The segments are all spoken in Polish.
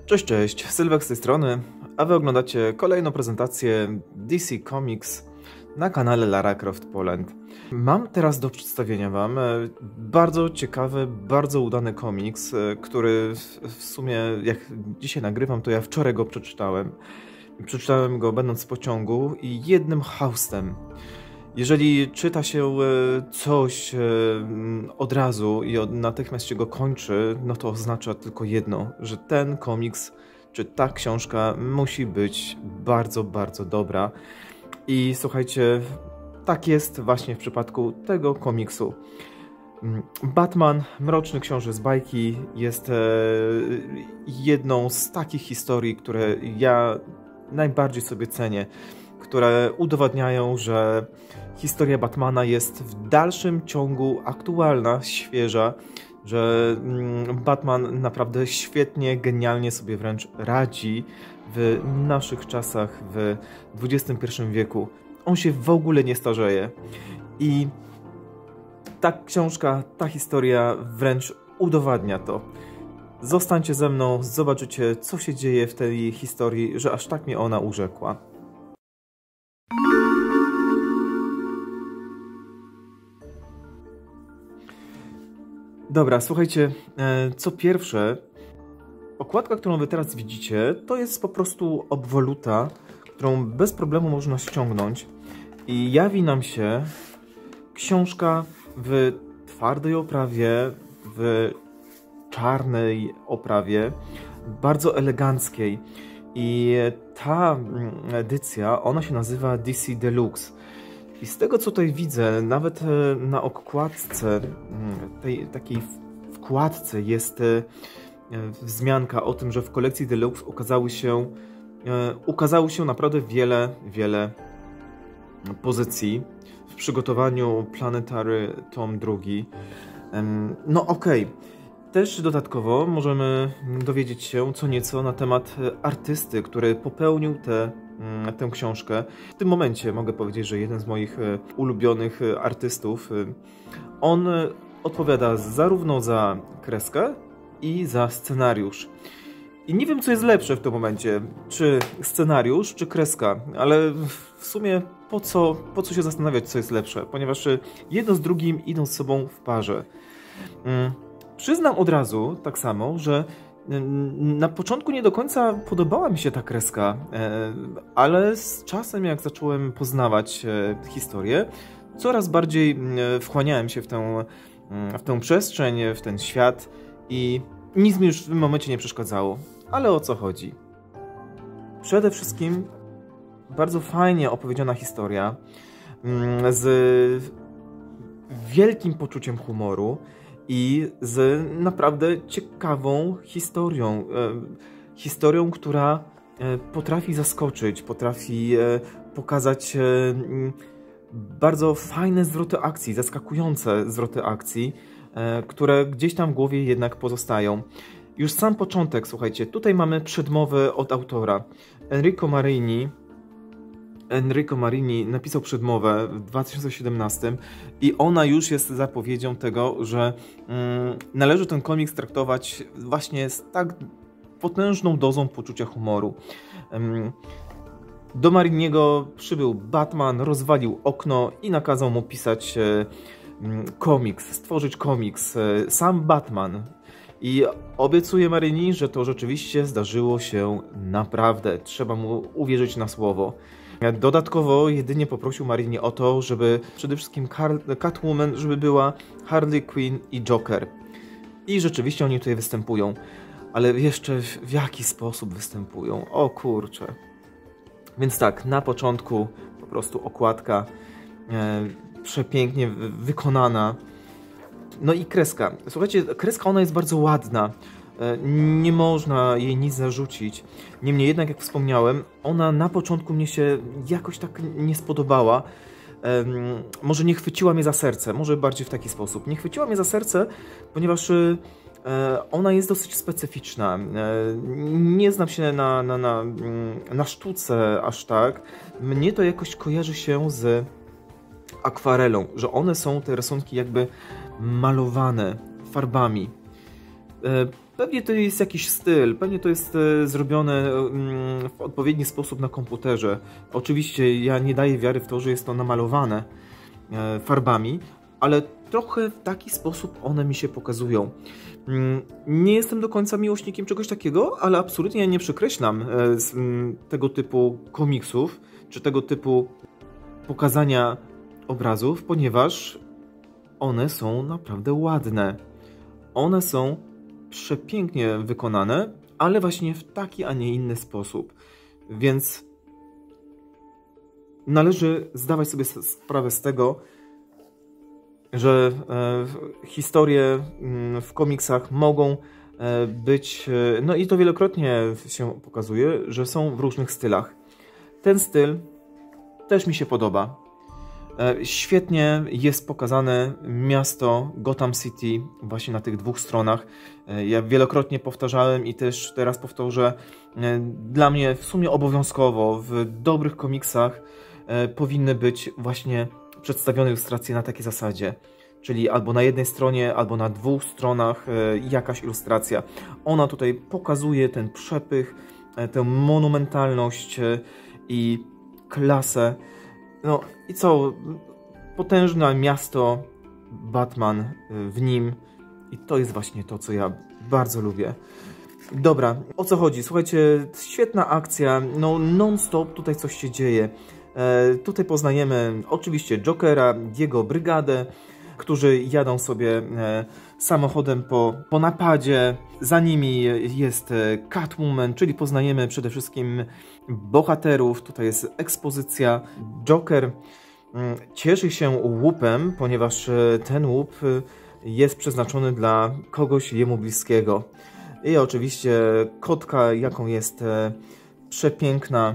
Cześć, cześć, Sylwek z tej strony, a wy oglądacie kolejną prezentację DC Comics na kanale Lara Croft Poland. Mam teraz do przedstawienia wam bardzo ciekawy, bardzo udany komiks, który w sumie, jak dzisiaj nagrywam, to ja wczoraj go przeczytałem. Przeczytałem go będąc w pociągu i jednym haustem. Jeżeli czyta się coś od razu i natychmiast się go kończy, no to oznacza tylko jedno, że ten komiks czy ta książka musi być bardzo, bardzo dobra. I słuchajcie, tak jest właśnie w przypadku tego komiksu. Batman, Mroczny Książę z bajki jest jedną z takich historii, które ja najbardziej sobie cenię, które udowadniają, że historia Batmana jest w dalszym ciągu aktualna, świeża, że Batman naprawdę świetnie, genialnie sobie wręcz radzi w naszych czasach, w XXI wieku. On się w ogóle nie starzeje. I ta książka, ta historia wręcz udowadnia to. Zostańcie ze mną, zobaczycie, co się dzieje w tej historii, że aż tak mnie ona urzekła. Dobra, słuchajcie, co pierwsze, okładka, którą wy teraz widzicie, to jest po prostu obwoluta, którą bez problemu można ściągnąć i jawi nam się książka w twardej oprawie, w czarnej oprawie, bardzo eleganckiej. I ta edycja, ona się nazywa DC Deluxe. I z tego, co tutaj widzę, nawet na okładce, tej takiej wkładce jest wzmianka o tym, że w kolekcji Deluxe ukazało się naprawdę wiele pozycji w przygotowaniu Planetary Tom II. No okej. Też dodatkowo możemy dowiedzieć się co nieco na temat artysty, który popełnił tę książkę. W tym momencie mogę powiedzieć, że jeden z moich ulubionych artystów. On odpowiada zarówno za kreskę i za scenariusz. I nie wiem, co jest lepsze w tym momencie, czy scenariusz, czy kreska, ale w sumie po co się zastanawiać, co jest lepsze, ponieważ jedno z drugim idą z sobą w parze. Przyznam od razu tak samo, że na początku nie do końca podobała mi się ta kreska, ale z czasem, jak zacząłem poznawać historię, coraz bardziej wchłaniałem się w tę przestrzeń, w ten świat i nic mi już w tym momencie nie przeszkadzało. Ale o co chodzi? Przede wszystkim bardzo fajnie opowiedziana historia z wielkim poczuciem humoru i z naprawdę ciekawą historią. Historią, która potrafi zaskoczyć, potrafi pokazać bardzo fajne zwroty akcji, zaskakujące zwroty akcji, które gdzieś tam w głowie jednak pozostają. Już sam początek, słuchajcie, tutaj mamy przedmowę od autora. Enrico Marini napisał przedmowę w 2017 i ona już jest zapowiedzią tego, że należy ten komiks traktować właśnie z tak potężną dozą poczucia humoru. Do Mariniego przybył Batman, rozwalił okno i nakazał mu pisać komiks, stworzyć komiks. Sam Batman. I obiecuje Marini, że to rzeczywiście zdarzyło się naprawdę. Trzeba mu uwierzyć na słowo. Dodatkowo jedynie poprosił Marini o to, żeby przede wszystkim Catwoman, żeby była Harley Quinn i Joker. I rzeczywiście oni tutaj występują. Ale jeszcze w jaki sposób występują? O kurczę. Więc tak, na początku po prostu okładka przepięknie wykonana. No i kreska. Słuchajcie, kreska ona jest bardzo ładna. Nie można jej nic zarzucić. Niemniej jednak, jak wspomniałem, ona na początku mnie się jakoś tak nie spodobała. Może nie chwyciła mnie za serce, może bardziej w taki sposób. Nie chwyciła mnie za serce, ponieważ ona jest dosyć specyficzna. Nie znam się na sztuce aż tak. Mnie to jakoś kojarzy się z akwarelą, że one są te rysunki jakby malowane farbami. Pewnie to jest jakiś styl, pewnie to jest zrobione w odpowiedni sposób na komputerze. Oczywiście ja nie daję wiary w to, że jest to namalowane farbami, ale trochę w taki sposób one mi się pokazują. Nie jestem do końca miłośnikiem czegoś takiego, ale absolutnie nie przekreślam tego typu komiksów, czy tego typu pokazania obrazów, ponieważ one są naprawdę ładne. One są przepięknie wykonane, ale właśnie w taki, a nie inny sposób. Więc należy zdawać sobie sprawę z tego, że historie w komiksach mogą być, no i to wielokrotnie się pokazuje, że są w różnych stylach. Ten styl też mi się podoba. Świetnie jest pokazane miasto Gotham City właśnie na tych dwóch stronach. Ja wielokrotnie powtarzałem i też teraz powtórzę, dla mnie w sumie obowiązkowo w dobrych komiksach powinny być właśnie przedstawione ilustracje na takiej zasadzie. Czyli albo na jednej stronie, albo na dwóch stronach jakaś ilustracja. Ona tutaj pokazuje ten przepych, tę monumentalność i klasę. No i co? Potężne miasto, Batman w nim. I to jest właśnie to, co ja bardzo lubię. Dobra, o co chodzi? Słuchajcie, świetna akcja, no non-stop tutaj coś się dzieje. Tutaj poznajemy oczywiście Jokera, jego brygadę, którzy jadą sobie samochodem po napadzie. Za nimi jest Catwoman, czyli poznajemy przede wszystkim bohaterów. Tutaj jest ekspozycja. Joker cieszy się łupem, ponieważ ten łup jest przeznaczony dla kogoś jemu bliskiego. I oczywiście kotka, jaką jest przepiękna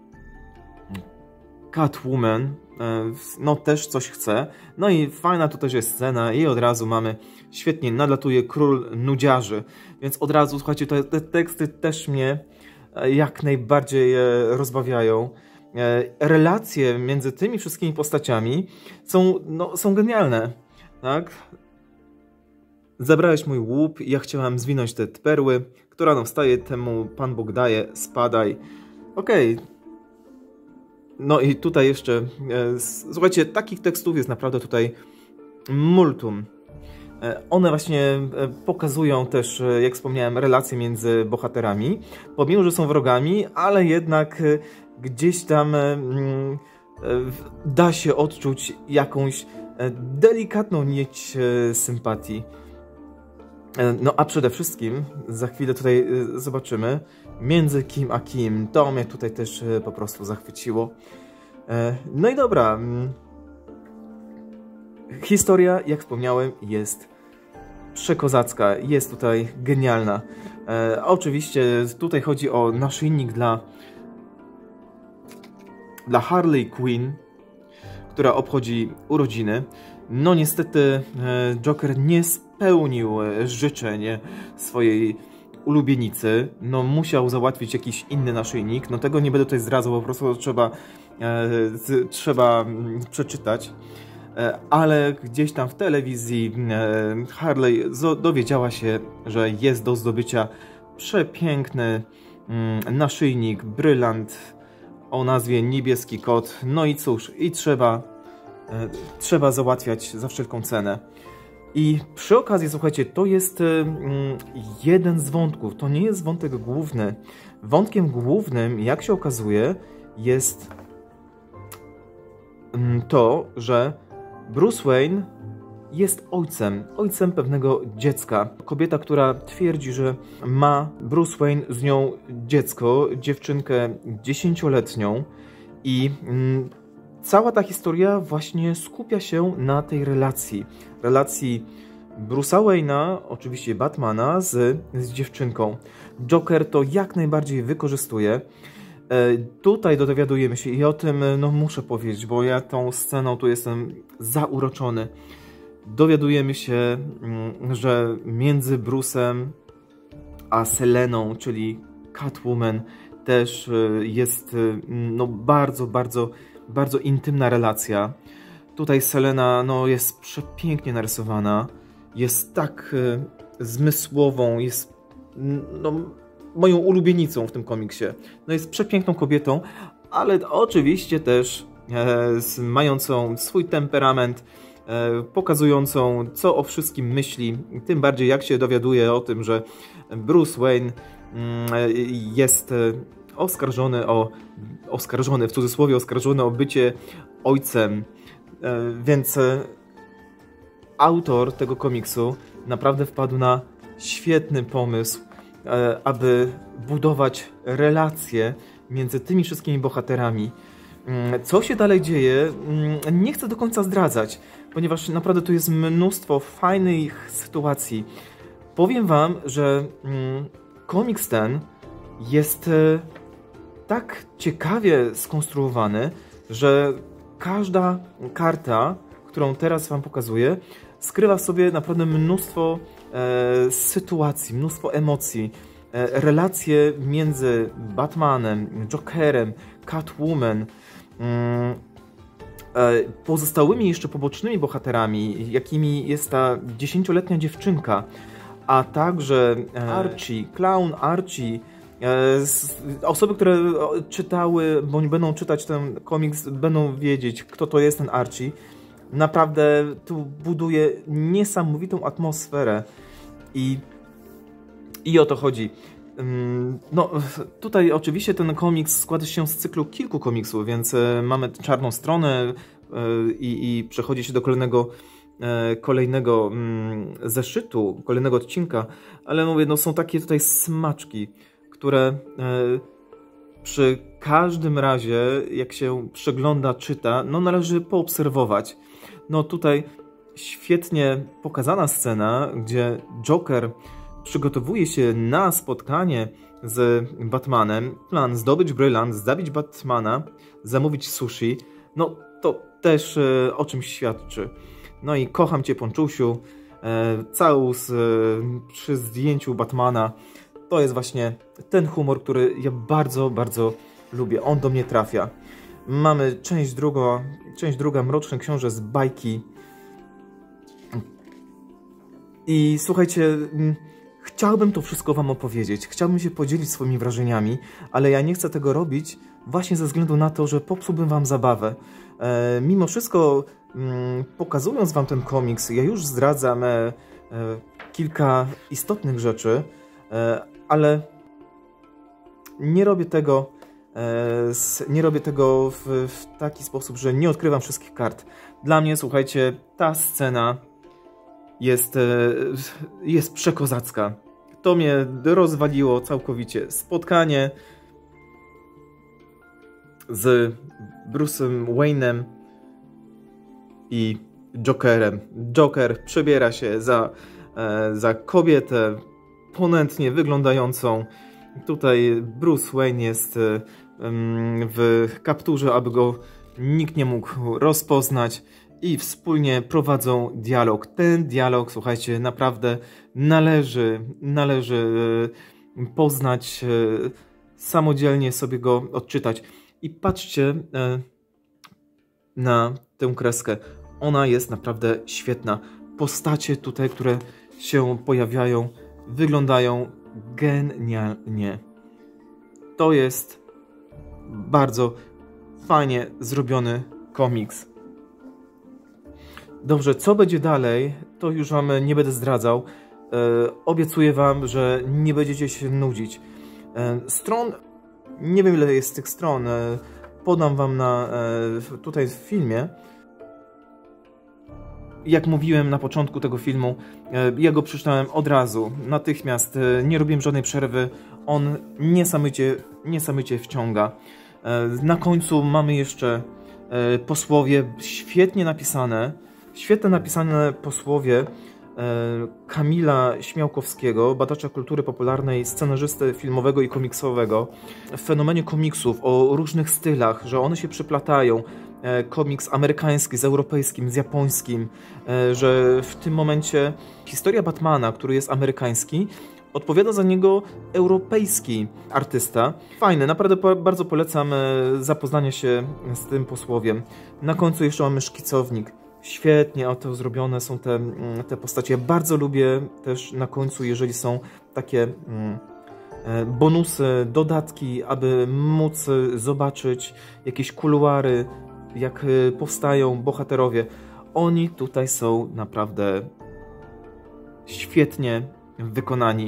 Catwoman, no też coś chce. No i fajna tu też jest scena i od razu mamy, świetnie nadlatuje król nudziarzy, więc od razu, słuchajcie, te teksty też mnie jak najbardziej rozbawiają. Relacje między tymi wszystkimi postaciami są genialne, tak? Zabrałeś mój łup i ja chciałem zwinąć te perły, która no wstaje, temu Pan Bóg daje, spadaj. Okej. No i tutaj jeszcze, słuchajcie, takich tekstów jest naprawdę tutaj multum. One właśnie pokazują też, jak wspomniałem, relacje między bohaterami. Pomimo, że są wrogami, ale jednak gdzieś tam da się odczuć jakąś delikatną nić sympatii. No a przede wszystkim, za chwilę tutaj zobaczymy, między kim a kim. To mnie tutaj też po prostu zachwyciło. No i dobra. Historia, jak wspomniałem, jest przekozacka. Jest tutaj genialna. Oczywiście tutaj chodzi o naszyjnik dla Harley Quinn, która obchodzi urodziny. No niestety Joker nie spełnił życzeń swojej ulubienicy. No musiał załatwić jakiś inny naszyjnik. No tego nie będę tutaj zdradzał, po prostu trzeba przeczytać. Ale gdzieś tam w telewizji Harley dowiedziała się, że jest do zdobycia przepiękny naszyjnik, brylant o nazwie Niebieski Kot. No i cóż, i trzeba załatwiać za wszelką cenę. I przy okazji, słuchajcie, to jest jeden z wątków, to nie jest wątek główny. Wątkiem głównym, jak się okazuje, jest to, że Bruce Wayne jest ojcem pewnego dziecka. Kobieta, która twierdzi, że ma Bruce Wayne z nią dziecko, dziewczynkę 10-letnią i cała ta historia właśnie skupia się na tej relacji Bruce'a Wayne'a, oczywiście Batmana, z dziewczynką. Joker to jak najbardziej wykorzystuje. Tutaj dowiadujemy się i o tym no, muszę powiedzieć, bo ja tą sceną tu jestem zauroczony. Dowiadujemy się, że między Bruce'em a Seleną, czyli Catwoman, też jest no, bardzo intymna relacja. Tutaj Selena no, jest przepięknie narysowana, jest tak zmysłową, jest no, moją ulubienicą w tym komiksie. No jest przepiękną kobietą, ale oczywiście też mającą swój temperament, pokazującą, co o wszystkim myśli, tym bardziej jak się dowiaduje o tym, że Bruce Wayne jest oskarżony, w cudzysłowie oskarżony o bycie ojcem, więc autor tego komiksu naprawdę wpadł na świetny pomysł, aby budować relacje między tymi wszystkimi bohaterami. Co się dalej dzieje, nie chcę do końca zdradzać, ponieważ naprawdę tu jest mnóstwo fajnych sytuacji. Powiem wam, że komiks ten jest tak ciekawie skonstruowany, że każda karta, którą teraz wam pokazuję, skrywa w sobie naprawdę mnóstwo sytuacji, mnóstwo emocji. Relacje między Batmanem, Jokerem, Catwoman, pozostałymi jeszcze pobocznymi bohaterami, jakimi jest ta 10-letnia dziewczynka, a także Archie, Clown Archie. Osoby, które czytały, bądź będą czytać ten komiks, będą wiedzieć, kto to jest ten Archie. Naprawdę tu buduje niesamowitą atmosferę i o to chodzi. No, tutaj oczywiście ten komiks składa się z cyklu kilku komiksów, więc mamy czarną stronę i przechodzi się do kolejnego zeszytu, kolejnego odcinka, ale mówię, no są takie tutaj smaczki, które przy każdym razie, jak się przegląda, czyta, no należy poobserwować. No tutaj świetnie pokazana scena, gdzie Joker przygotowuje się na spotkanie z Batmanem. Plan: zdobyć brylant, zabić Batmana, zamówić sushi. No to też o czymś świadczy. No i kocham cię, Ponczusiu. Całus przy zdjęciu Batmana. To jest właśnie ten humor, który ja bardzo, bardzo lubię. On do mnie trafia. Mamy część druga, Mroczny Książę z bajki. I słuchajcie, chciałbym to wszystko wam opowiedzieć. Chciałbym się podzielić swoimi wrażeniami, ale ja nie chcę tego robić właśnie ze względu na to, że popsułbym wam zabawę. Mimo wszystko, pokazując wam ten komiks, ja już zdradzam kilka istotnych rzeczy, ale nie robię tego w taki sposób, że nie odkrywam wszystkich kart. Dla mnie, słuchajcie, ta scena jest przekozacka. To mnie rozwaliło całkowicie. Spotkanie z Bruce'em Wayne'em i Jokerem. Joker przebiera się za kobietę ponętnie wyglądającą. Tutaj Bruce Wayne jest w kapturze, aby go nikt nie mógł rozpoznać i wspólnie prowadzą dialog. Ten dialog, słuchajcie, naprawdę należy poznać, samodzielnie sobie go odczytać. I patrzcie na tę kreskę. Ona jest naprawdę świetna. Postacie tutaj, które się pojawiają, wyglądają genialnie. To jest bardzo fajnie zrobiony komiks. Dobrze, co będzie dalej, to już wam nie będę zdradzał. Obiecuję wam, że nie będziecie się nudzić. Stron, nie wiem ile jest tych stron, podam wam tutaj w filmie. Jak mówiłem na początku tego filmu, ja go przeczytałem od razu, natychmiast, nie robiłem żadnej przerwy. On niesamowicie wciąga. Na końcu mamy jeszcze posłowie, świetnie napisane posłowie Kamila Śmiałkowskiego, badacza kultury popularnej, scenarzysty filmowego i komiksowego. W fenomenie komiksów, o różnych stylach, że one się przyplatają. Komiks amerykański z europejskim, z japońskim, że w tym momencie historia Batmana, który jest amerykański, odpowiada za niego europejski artysta. Fajne, naprawdę bardzo polecam zapoznanie się z tym posłowiem. Na końcu jeszcze mamy szkicownik. Świetnie oto zrobione są te postacie. Bardzo lubię też na końcu, jeżeli są takie bonusy, dodatki, aby móc zobaczyć jakieś kuluary, jak powstają bohaterowie. Oni tutaj są naprawdę świetnie wykonani.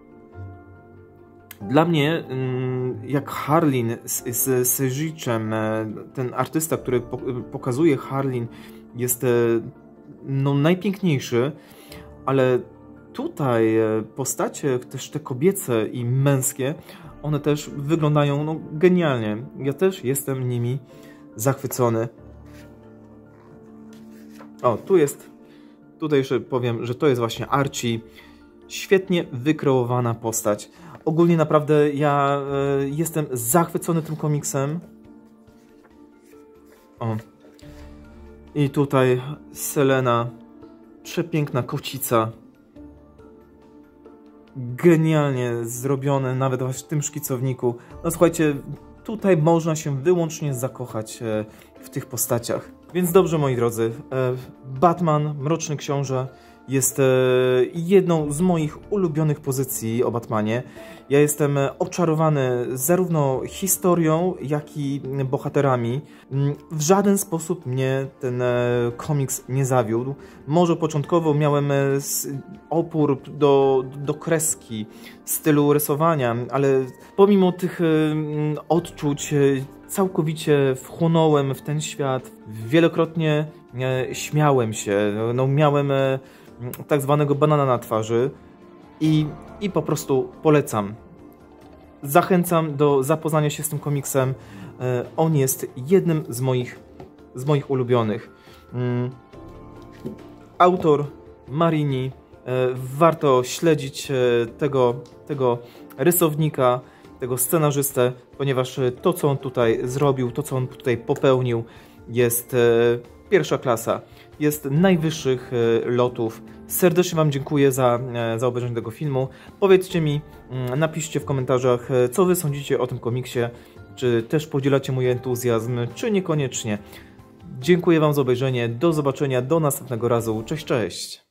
Dla mnie, jak Harlin z Sejicem, ten artysta, który pokazuje Harlin, jest no, najpiękniejszy, ale tutaj postacie, też te kobiece i męskie, one też wyglądają no, genialnie. Ja też jestem nimi zachwycony. O, tutaj jeszcze powiem, że to jest właśnie Archie. Świetnie wykreowana postać. Ogólnie naprawdę ja jestem zachwycony tym komiksem. O. I tutaj Selena, przepiękna kocica. Genialnie zrobione, nawet właśnie w tym szkicowniku. No słuchajcie, tutaj można się wyłącznie zakochać w tych postaciach. Więc dobrze, moi drodzy, Batman, Mroczny Książę jest jedną z moich ulubionych pozycji o Batmanie. Ja jestem oczarowany zarówno historią, jak i bohaterami. W żaden sposób mnie ten komiks nie zawiódł. Może początkowo miałem opór do kreski, stylu rysowania, ale pomimo tych odczuć całkowicie wchłonąłem w ten świat. Wielokrotnie śmiałem się, no, miałem tak zwanego banana na twarzy i po prostu polecam. Zachęcam do zapoznania się z tym komiksem. On jest jednym z moich ulubionych. Autor Marini. Warto śledzić tego rysownika, tego scenarzystę, ponieważ to, co on tutaj zrobił, to, co on tutaj popełnił, jest pierwsza klasa. Jest najwyższych lotów. Serdecznie Wam dziękuję za obejrzenie tego filmu. Powiedzcie mi, napiszcie w komentarzach, co Wy sądzicie o tym komiksie. Czy też podzielacie mój entuzjazm, czy niekoniecznie. Dziękuję Wam za obejrzenie. Do zobaczenia, do następnego razu. Cześć, cześć!